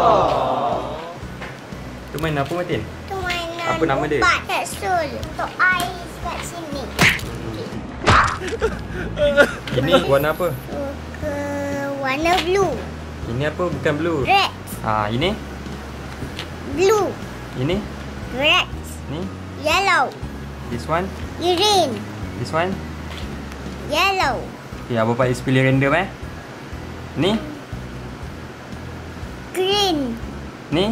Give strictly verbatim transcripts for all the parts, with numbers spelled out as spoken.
Tu main apa, Matin? Tu mainan Apa nama dia? ubat kapsul untuk ais kat sini. Ini warna apa? Ke warna blue. Ini apa? Bukan blue. Red. Ha, ini? Blue. Ini? Red. Ni? Yellow. This one? Green. This one? Yellow. Okay, Abang Faiz pilih random eh. Ni? Green. Ni?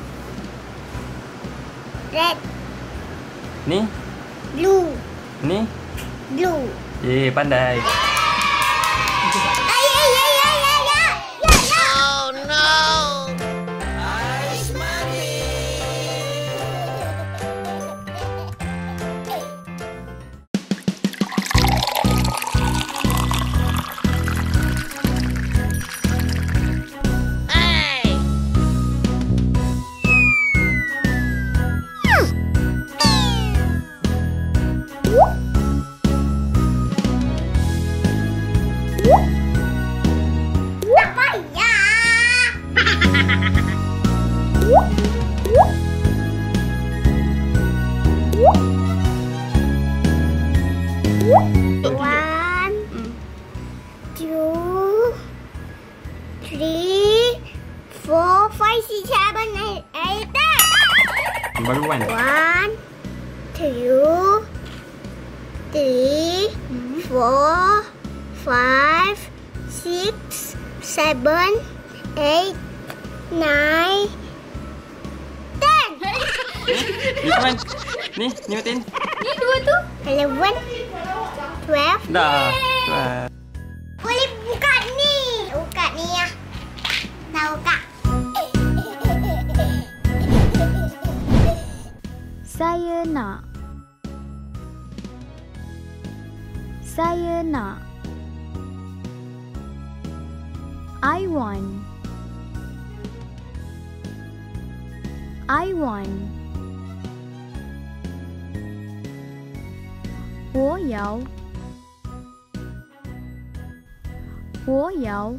Red. Ni? Blue. Ni? Blue. Eh, pandai. Ay, ay, ay, ay, ay, ay. Ya, ya. Oh no! Tak payah. One, two, three, four, five, six, seven, eight, eight, ten. Baru one. One, two, three, four, five, six, seven, eight, nine, ten. This one? Ni? Ni Matin? Ni dua tu. Eleven, twelve. Dah. Yeay. Dah. Boleh buka ni. Buka ni ya. Dah buka. Saya nak. Saya nak. I want. I want. 我要。我要。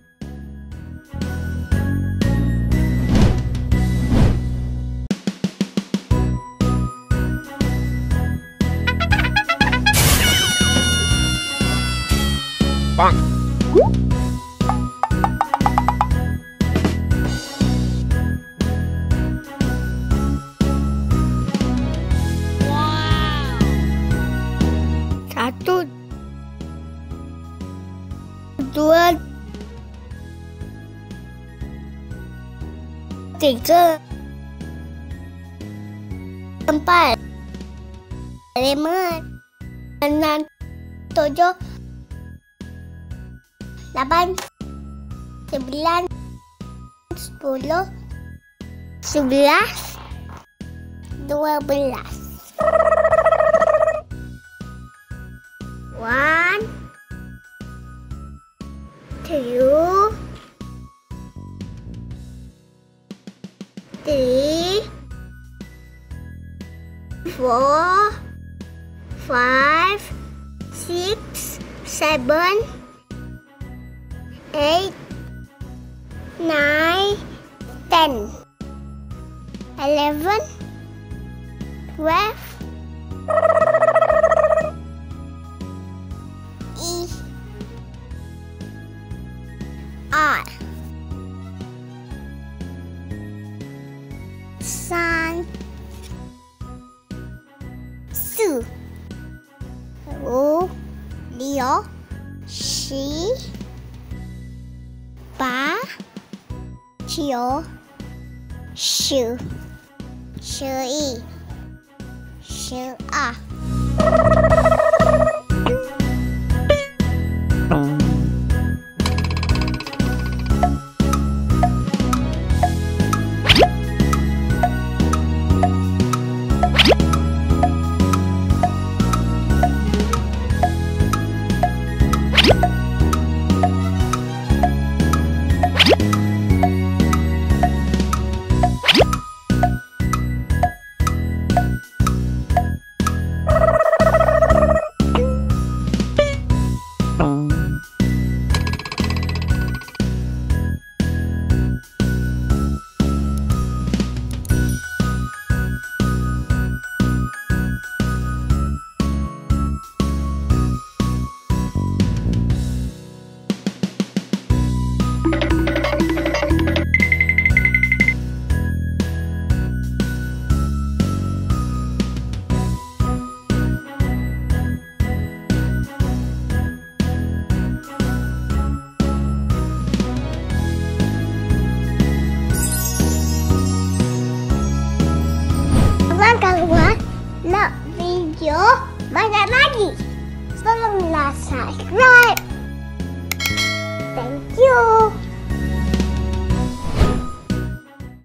Bang! Satu, dua, tiga, empat, lima, enam, tujuh, lapan, sembilan, sepuluh, sebelas, dua belas. One, two, three, four, five, six, seven, eight, nine, ten, eleven, twelve. E R 三四五六七八九十十一十二。 subscribe.